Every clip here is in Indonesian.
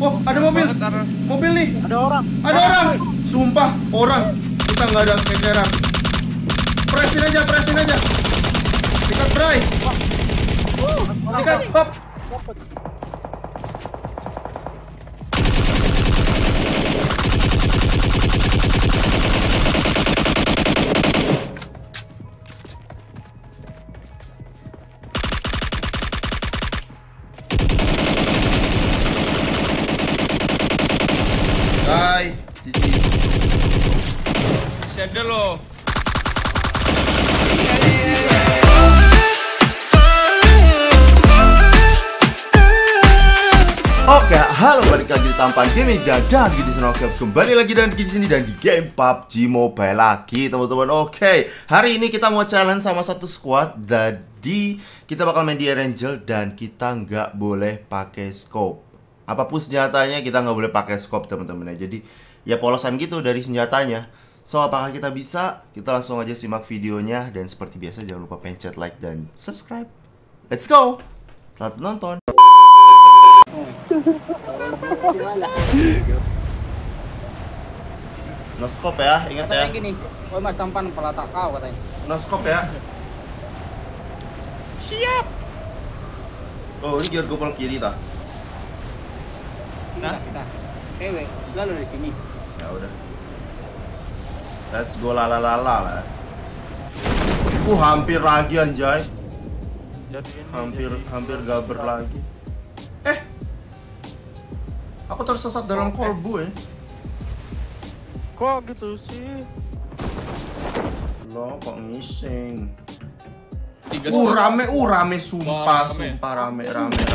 Oh, ada mobil. Mobil nih. Ada orang. Ada orang. Sumpah, orang. Kita nggak ada kekeran. Presin aja. Sikat, Bray. Sikat, hop. Bye. Shadow lo. Oke, halo, balik lagi di Tampan Gaming dan di sini kembali lagi di sini dan di game PUBG Mobile lagi, teman-teman. Oke, hari ini kita mau challenge sama satu squad. Jadi kita bakal main di Air Angel dan kita nggak boleh pakai scope. Apapun senjatanya kita nggak boleh pakai scope, teman-teman. Jadi ya polosan gitu dari senjatanya. So, apakah kita bisa? Kita langsung aja simak videonya. Dan seperti biasa jangan lupa pencet like dan subscribe. Let's go. Selamat menonton. No scope ya, ingat ya. Katanya gini, oh Mas Tampan pelata kau katanya. No scope ya. Siap. Oh, ini gear gopal kiri tak? Nah, kita. Ewe, selalu di sini. Ya udah. Let's go lalalala lah. Hampir lagi anjay. Hampir gaber lagi. Aku tersesat dalam kolbu ya. Kok gitu sih? Loh, kok ngising. Tiga rame sumpah, Rame. rame.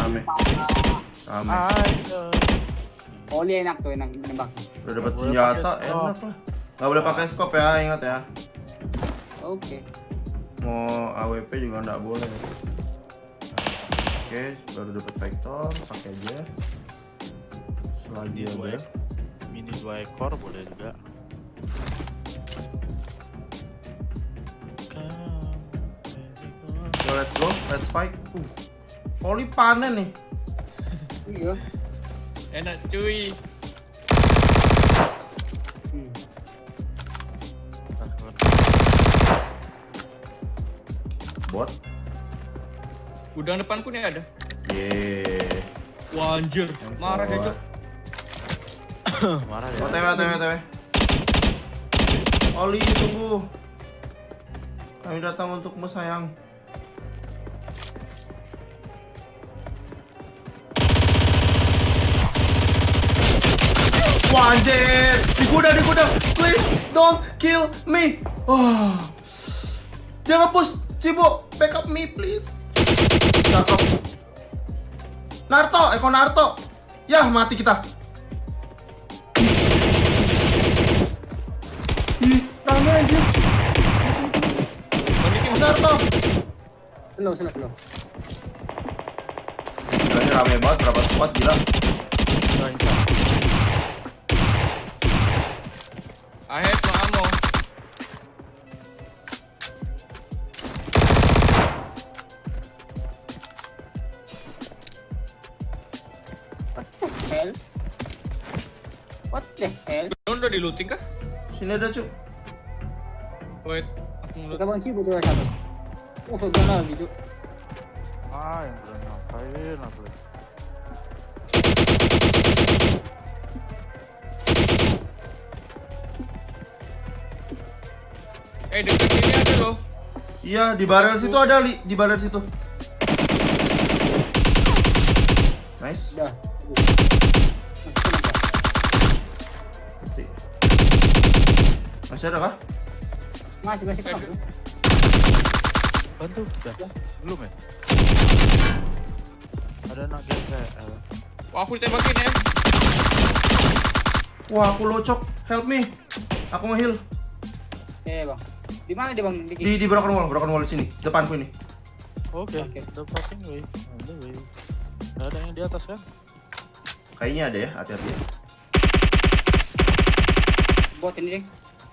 Ayo. Oli enak tuh, enak nembak. Udah dapat Boleh senjata, pakai enak lah. Gak boleh pakai scope ya, ingat ya. Oke. Mau AWP juga nggak boleh. Oke, baru dapat vector, pakai aja. Selagi ada. Mini 2 ekor boleh juga. So, let's go, let's fight. Oli panen nih. Iya. Enak cuy. Bot. Udang depanku nih ada. Yeay. Wah anjir, marah ya Cok. Marah ya. OTW. Oli, tunggu. Kami datang untukmu sayang. Wah anjir, di gudang. Please don't kill me. Dia nge-push, Cibo, backup me please. Cakep. Naruto. Yah, mati kita. Rame anjir. Balikin Naruto. Slow. Gila, ini rame banget, berapa squad gila. I have no ammo. What the hell? Lu udah di looting kah? Sini ada, Cuk. Wait, aku ngeloot. Kita bang Cibu tuh satu. Sebenarnya gitu. Yang belum ngapain aku. Dekat sini ada loh. Iya, di barel situ ada, Li. Di barel situ. Nice. Udah. Mati. Masih ada kah? Masih kena tuh. Bantu. Udah. Belum ya? Ada anak kayak Wah aku ditembakin ya. Wah, aku locok. Help me. Aku nge-heal. Bang. Di mana dia bang? Di broken wall di sini. Depanku ini. Oke. Oke. The fucking way. On the way. Nggak ada yang di atas kan? Kayaknya ada ya, hati-hati ya. Bot ini deh.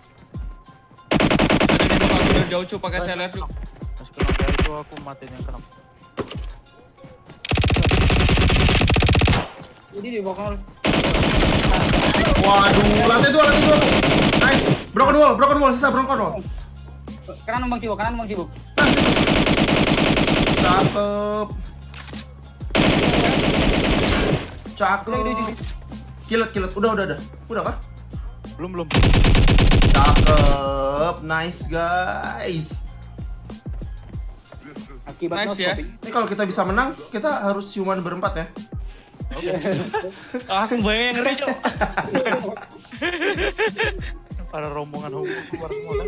Ada di belakang dari jauh Cuk, pakai seller Cuk. Mas kena kayak itu aku matiin yang kena. Jadi di belakang. Waduh, lantai dua. Nice. Broken wall, sisa broken wall. Kanan Bang Cibo, Cakep. Kilat. Udah kah? Belum. Cakep. Nice guys. Akibat Nice, ya. Ini kalau kita bisa menang, kita harus ciuman berempat ya. Aku bayang yang ngeri, Cok. Para rombongan hukum keluar semua kan.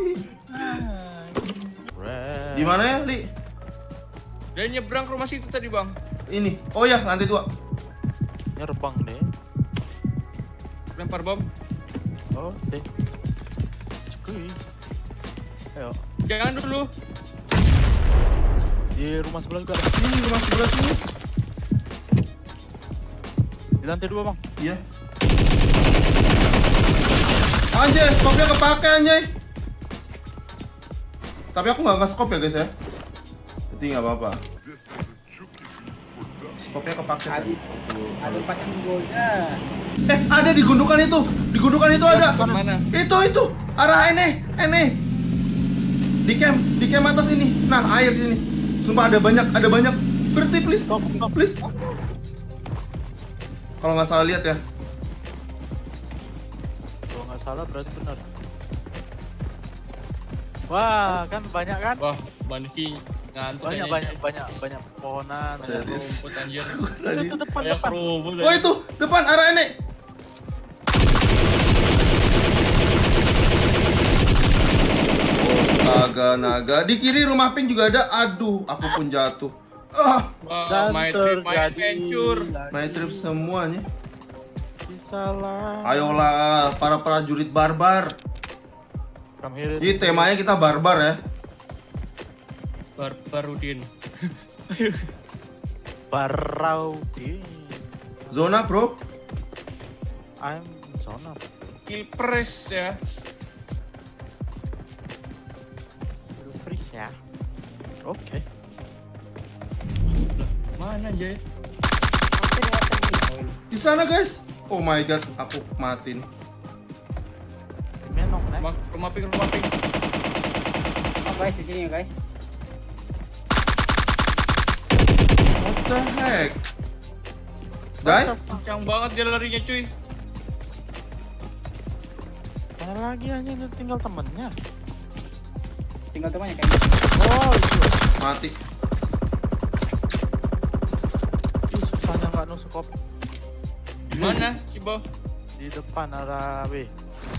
Di mana ya, Li? Dia nyebrang ke rumah situ tadi, Bang. Ini. Oh ya, lantai 2. Nyerbang deh. Lempar bom. Oh, deh. Cekui. Ayo. Jangan dulu. Di rumah sebelah juga ada. Ini rumah sebelah sini. Di lantai 2, Bang. Iya. Anjay, skopnya kepake anjay. Tapi aku nggak nge-scope ya guys ya. Jadi nggak apa-apa. Skopnya kepake. Ada 4 yang golnya. Ada di gundukan itu. Di gundukan itu ada. Mana? Itu. Arah ini. Di camp atas ini. Nah, air ini. Sumpah ada banyak. Berhenti please. Please. Kalau nggak salah lihat ya. Kalau nggak salah berarti benar. Wah, kan banyak kan? Wah, Banki ngantuk Banyak pohonan. Serius. rumput anjir. Tadi. Itu depan. Banyak rumput. Oh itu, depan arah ini. Astaga naga. Di kiri rumah pink juga ada. Aduh, aku pun jatuh. Wah, my trip, my adventure. My trip semuanya. Salah. Ayolah, para prajurit barbar. Ini temanya kita barbar ya. Barbarudin. Baraudin. Zona bro. I'm zona. Pilpres ya. Pilpres ya. Oke. Mana aja? Di sana guys. Oh my god, aku mati nih. Menok, nih. Rumah pink. Oh guys, di sini ya guys. What the heck? Dai? Kencang banget dia larinya, cuy. Mana lagi aja tinggal temennya. Tinggal temannya kayaknya. Oh, itu. Mati. Susahnya nggak nuskop. Di mana, Cibo? Di depan arah B.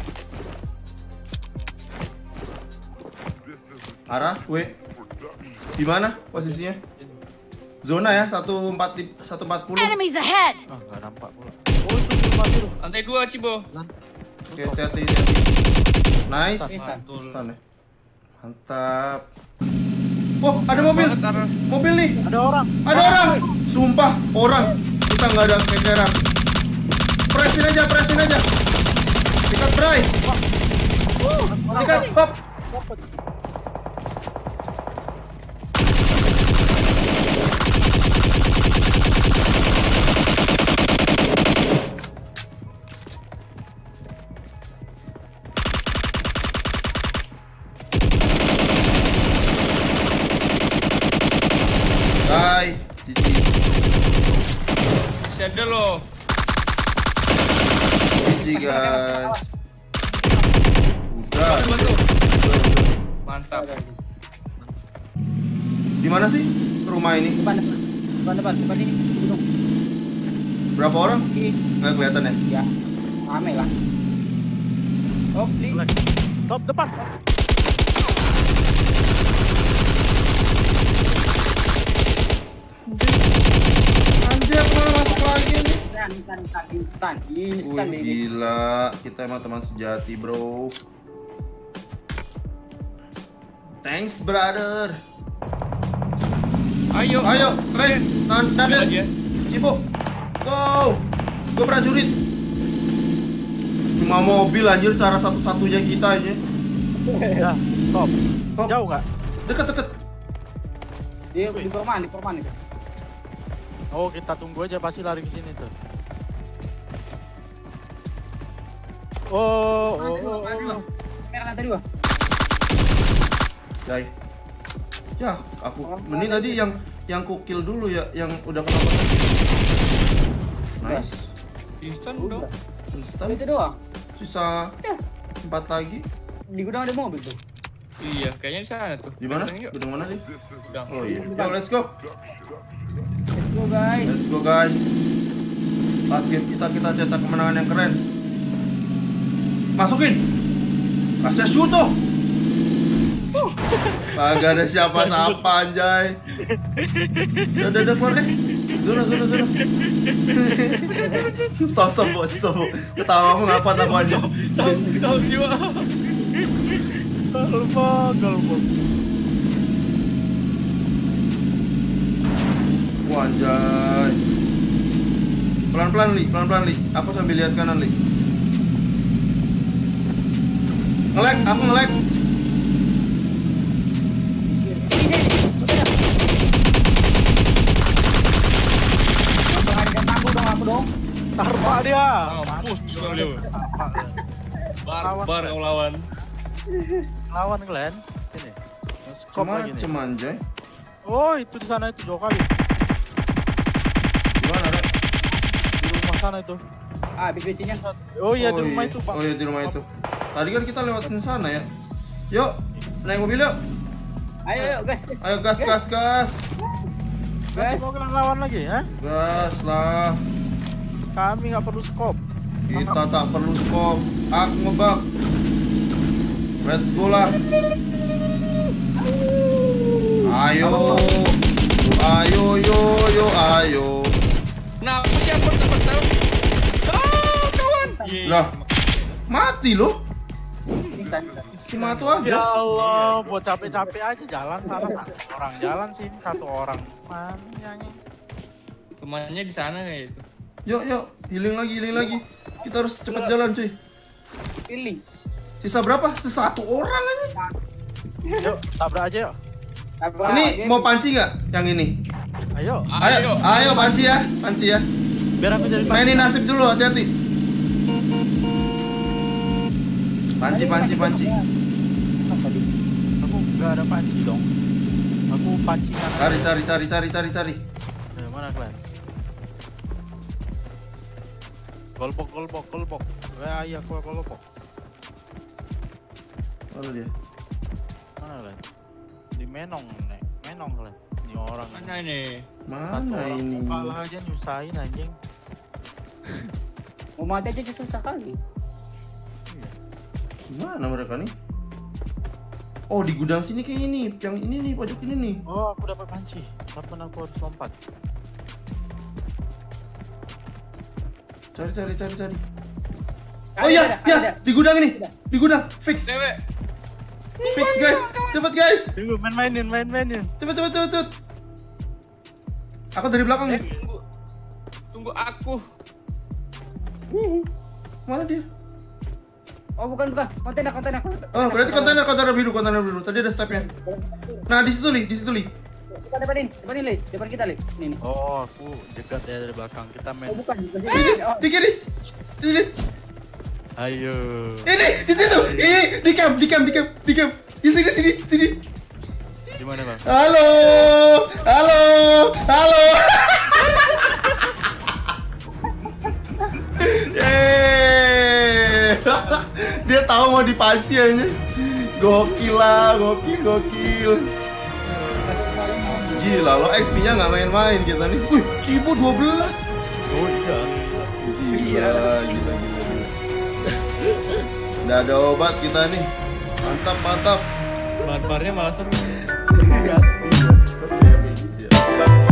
Arah W. Di mana posisinya? Zona ya, 140. Enemies ahead! Ah, nggak nampak pula. Oh, itu di rumah dulu. Lantai 2, Cibo. Oke, hati-hati. Nice. Mantul. Stun ya. Mantap. Oh, ada mobil. Banget, Tara. Mobil nih. Ada orang. Ada orang. Sumpah, orang. Kita nggak ada kekeran. Presin aja. Sikat, Bray. Sikat, hop. Bye. Ada loh. GG guys. Udah. Bantu. Mantap. Di mana sih rumah ini? Depan ini. Gunung. Berapa orang? Kiri. Nggak kelihatan ya? Ya. Rame lah. Oh, beli. Stop depan. Anjir, malah masuk lagi nih. Instan Wih, baby. gila. Kita emang teman sejati, bro. Thanks, brother. Ayo, guys. Nandes. aja. Cibo. Go. Gue prajurit. Cuma mobil anjir, cara satu-satunya kita aja. Ya, stop. Hop. Jauh nggak? Deket. Di perumahan itu. Oh, kita tunggu aja, pasti lari ke sini tuh. Lantai dua. Merah lantai dua. Jai. Ya, aku mending tadi yang ku kill dulu ya, yang udah kena. Nice. Instan dong. Instan. Itu doang. Sisa 4 lagi. Di gudang ada mobil tuh. Iya, kayaknya di sana tuh. Di mana? Yuk. Gudang mana sih? Gudang. Oh iya. Yo, let's go. Let's go guys. Let's go guys. Last game kita cetak kemenangan yang keren. Masukin. Kasih shoot tuh. Kagak ada siapa-siapa anjay. Udah keluar deh. Zona. Stop, bos. Ketawa ngapa aku aja. Tahu jiwa. Galbok. Wah, anjay. Pelan-pelan Li. Aku sambil lihat kanan Li. Aku nge-lag. Tarpa dia. Mampus lu. Barbar kau lawan. Lawan Glenn. Ini. Skop lagi nih. Cuman anjay. Oh, itu di sana itu 2 kali. Gimana, Rek? Di rumah sana itu. BC-nya. Oh iya di rumah itu, Pak. Oh iya di rumah itu. Tadi kan kita lewatin sana ya. Yuk, naik mobil yuk. Ayo gas. Ayo gas. Masih mau kalian lawan lagi ya? Gas lah. Kami nggak perlu skop. Kita tak perlu skop. Aku ngebak. Let's go lah. Ayo. Nah, masih aku dapat tahu. Kawan. Lah, mati loh. Instan. Cuma tuh aja. Ya Allah, buat capek-capek aja jalan sana. Orang jalan sini 1 orang. Mana nih? Temannya di sana kayak itu. Yuk, healing lagi. Kita harus cepet jalan, cuy. Pilih. Sisa berapa? Sisa 1 orang aja. Yuk, tabrak aja yuk. Ini mau panci nggak? Yang ini? Ayo. Ayo panci ya. Biar aku jadi Mainin nasib dulu, hati-hati. Panci. Aku nggak ada panci dong. Aku pancingan. Cari. Mana kalian? Golpok. Iya, aku golpok. Mana dia? Mana kalian? Di Menong kalian. Ini orang. Mana ini? Mana ini? Kalah aja nyusahin anjing. Mau mati aja susah kali. Gimana mereka nih? Oh, di gudang sini kayak ini. Yang ini nih, pojok ini nih. Oh, aku dapat panci. Kapan aku harus lompat? Cari. Oh iya, di gudang ini. Di gudang, fix. Cewek. Fix guys. Cepet guys. Tunggu, mainin. Cepet. Aku dari belakang nih. Tunggu aku. Mana dia? Oh bukan. Kontainer. Oh, berarti kontainer biru. Tadi ada stepnya. Nah, di situ Li. Depan ini, depan kita, Li. Nih. Oh, aku jegat ya dari belakang. Kita main. Oh bukan. Di kiri. Ayo. Ini di situ. Di camp. Di sini. Di mana, Bang? Halo. Dia tahu mau dipanci aja. Gokil. Gila lo, XP-nya nggak main-main kita nih. Wih, Kibo 12. Oh iya. Gila. Udah ada obat kita nih. Mantap. Barbarnya malah seru. Iya, seru ya kayak gitu ya.